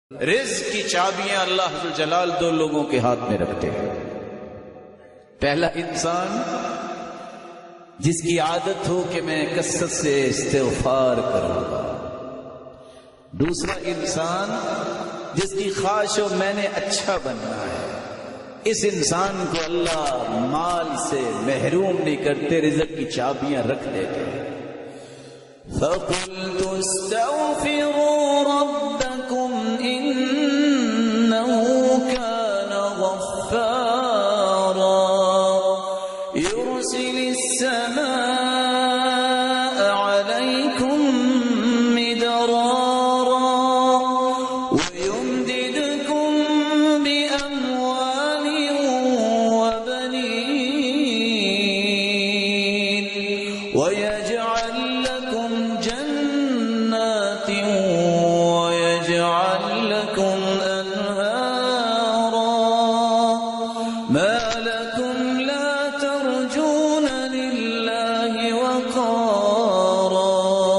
رزق کی چابیاں اللہ ذو الجلال دو لوگوں کے ہاتھ میں رکھتے ہیں۔ پہلا انسان جس کی عادت ہو کہ میں کثرت سے استغفار کروں گا، دوسرا انسان جس کی خواہش ہو میں نے اچھا بننا ہے۔ اس انسان کو اللہ مال سے محروم نہیں کرتے، رزق کی چابیاں رکھ دیتے ہیں۔ فَقُلْتُ اسْتَغْفِرُوا رَبَّكُمْ إِنَّهُ كَانَ غَفَّارًا يُرْسِلِ السَّمَاءَ عَلَيْكُمْ مِدْرَارًا وَيُمْدِدْكُمْ بِأَمْوَالٍ وَبَنِينَ وَيَجْعَلْ لَكُمْ جَنَّاتٍ وَيَجْعَلْ لَكُمْ أَنْهَارًا مَا لَكُمْ لَا تَرْجُونَ لِلَّهِ وَقَارًا۔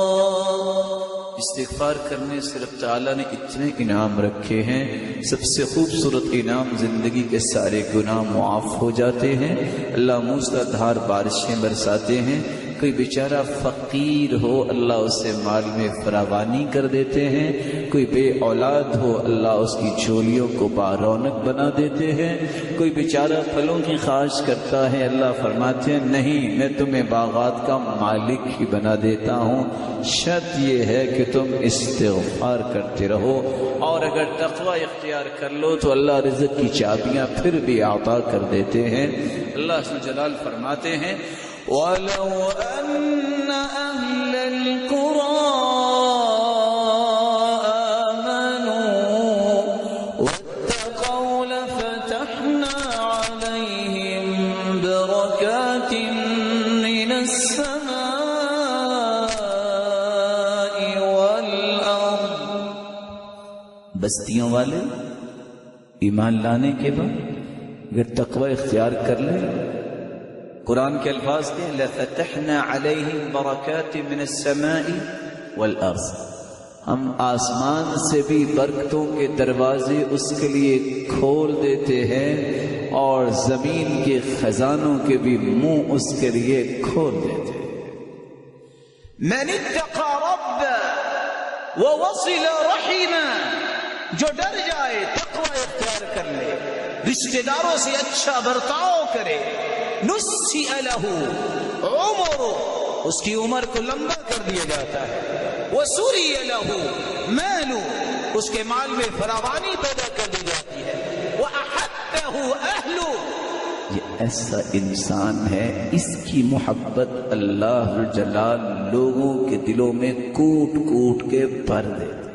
استغفار کرنے سے رب تعالیٰ نے اتنے انعام رکھے ہیں۔ سب سے خوبصورت انعام زندگی کے سارے گناہ معاف ہو جاتے ہیں، اللہ موسلا دھار بارشیں برساتے ہیں۔ کوئی بیچارہ فقیر ہو اللہ اسے مال میں فراوانی کر دیتے ہیں، کوئی بے اولاد ہو اللہ اس کی جھولیوں کو بارونق بنا دیتے ہیں، کوئی بیچارہ پھلوں کی خواہش کرتا ہے اللہ فرماتے ہیں نہیں میں تمہیں باغات کا مالک ہی بنا دیتا ہوں، شرط یہ ہے کہ تم استغفار کرتے رہو، اور اگر تقوی اختیار کر لو تو اللہ رزق کی چابیاں پھر بھی عطا کر دیتے ہیں۔ اللہ ذو الجلال فرماتے ہیں وَلَوْ أَنَّ أَهْلَ الْقُرَىٰ آمَنُوا وَاتَّقَوْا لَفَتَحْنَا عَلَيْهِمْ بَرَكَاتٍ مِّنَ السَّمَاءِ وَالْأَرْضِ۔ بستیوں والے ایمان لانے کے بعد اگر تقوی اختیار کر لیں، قرآن کے الفاظ کے لَفَتَحْنَا عَلَيْهِمْ بَرَكَاتٍ مِّنَ السَّمَاءِ وَالْأَرْضِ، ہم آسمان سے بھی برکتوں کے دروازے اس کے لیے کھول دیتے ہیں اور زمین کے خزانوں کے بھی منہ اس کے لیے کھول دیتے ہیں۔ مَنِ اتَّقَى رَبَّهُ وَوَصِلَ رَحِمَهُ، جو ڈر جائے تقوی اختیار کر لے، رشتہ داروں سے اچھا برتاؤ کرے، نُسِّئَ لَهُ عُمُرُهُ، اس کی عمر کو لمبا کر دیا جاتا ہے، وَسُرِّيَ لَهُ مَالُهُ، اس کے مال میں فراوانی پیدا کر دی جاتی ہے، وَأَحَبَّهُ أَهْلُهُ، یہ ایسا انسان ہے اس کی محبت اللہ ذو الجلال لوگوں کے دلوں میں کوٹ کوٹ کے بھر دیتا ہے۔